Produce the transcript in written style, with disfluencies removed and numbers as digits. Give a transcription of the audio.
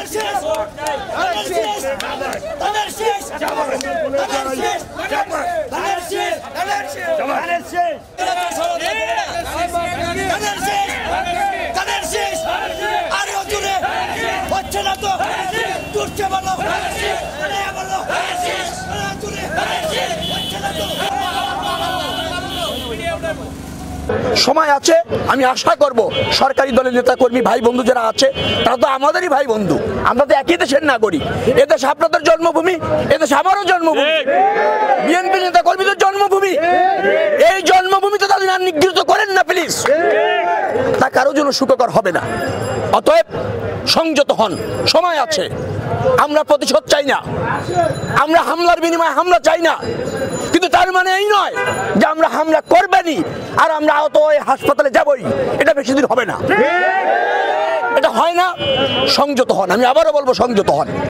সময় আছে। আমি আশা করব সরকারি দলের নেতা কর্মী ভাই বন্ধু যারা আছে তারা তো আমাদেরই ভাই বন্ধু, আমরা তো একই দেশের নাগরিক। এদেশ আপনাদের জন্মভূমি, এদেশ আমারও জন্মভূমি, বিএনপি নেতা কর্মীদের জন্মভূমি। এই জন্মভূমিতে তাদের আর নিগৃহীত করেন না প্লিজ, তা কারোর জন্য সুখকর হবে না। অতএব সংযত হন, সময় আছে। আমরা প্রতিশোধ চাই না, আমরা হামলার বিনিময়ে হামলা চাই না, কিন্তু তার মানে এই নয় যে আমরা হামলা করবেনই আর আমরা আহত হয়ে হাসপাতালে যাবই, এটা বেশি দিন হবে না, এটা হয় না। সংযত হন, আমি আবারও বলবো সংযত হন।